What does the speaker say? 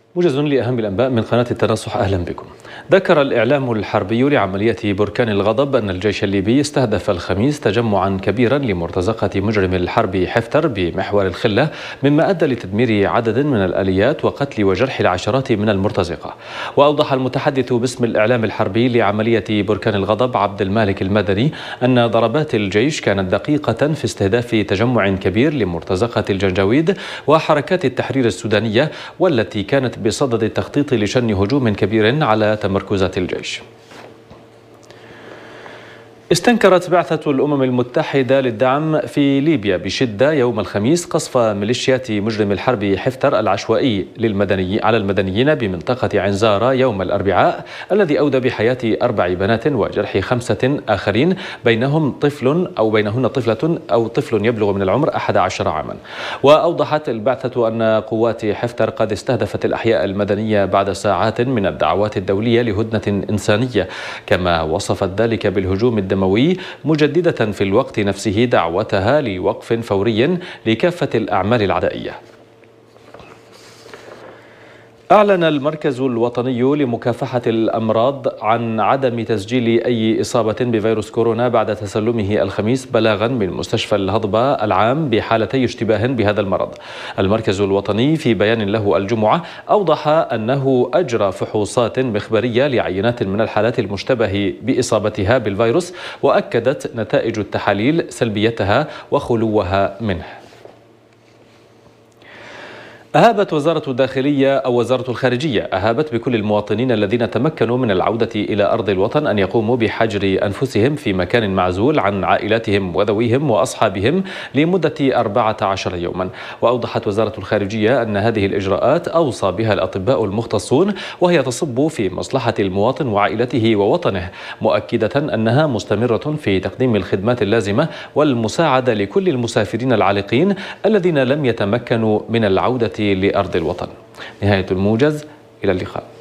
موجز لأهم الأنباء من قناة التنصح، أهلا بكم. ذكر الإعلام الحربي لعملية بركان الغضب أن الجيش الليبي استهدف الخميس تجمعا كبيرا لمرتزقة مجرم الحرب حفتر بمحور الخلة، مما أدى لتدمير عدد من الآليات وقتل وجرح العشرات من المرتزقة. وأوضح المتحدث باسم الإعلام الحربي لعملية بركان الغضب عبد المالك المدني أن ضربات الجيش كانت دقيقة في استهداف تجمع كبير لمرتزقة الجنجاويد وحركات التحرير السودانية، والتي كانت بصدد التخطيط لشن هجوم كبير على تمركزات الجيش. استنكرت بعثة الأمم المتحدة للدعم في ليبيا بشدة يوم الخميس قصف ميليشيات مجرم الحرب حفتر العشوائي على المدنيين بمنطقة عنزارة يوم الأربعاء، الذي أودى بحياة 4 بنات وجرح 5 آخرين، بينهن طفلة أو طفل يبلغ من العمر 11 عاما. وأوضحت البعثة أن قوات حفتر قد استهدفت الأحياء المدنية بعد ساعات من الدعوات الدولية لهدنة إنسانية، كما وصفت ذلك بالهجوم الدموي، مجددة في الوقت نفسه دعوتها لوقف فوري لكافة الأعمال العدائية. أعلن المركز الوطني لمكافحة الأمراض عن عدم تسجيل أي إصابة بفيروس كورونا بعد تسلمه الخميس بلاغا من مستشفى الهضبة العام بحالتي اشتباه بهذا المرض. المركز الوطني في بيان له الجمعة أوضح أنه أجرى فحوصات مخبرية لعينات من الحالات المشتبه بإصابتها بالفيروس، وأكدت نتائج التحاليل سلبيتها وخلوها منه. وزارة الخارجية أهابت بكل المواطنين الذين تمكنوا من العودة إلى أرض الوطن أن يقوموا بحجر أنفسهم في مكان معزول عن عائلاتهم وذويهم وأصحابهم لمدة 14 يوما. وأوضحت وزارة الخارجية أن هذه الإجراءات أوصى بها الأطباء المختصون، وهي تصب في مصلحة المواطن وعائلته ووطنه، مؤكدة أنها مستمرة في تقديم الخدمات اللازمة والمساعدة لكل المسافرين العالقين الذين لم يتمكنوا من العودة لأرض الوطن. نهاية الموجز، إلى اللقاء.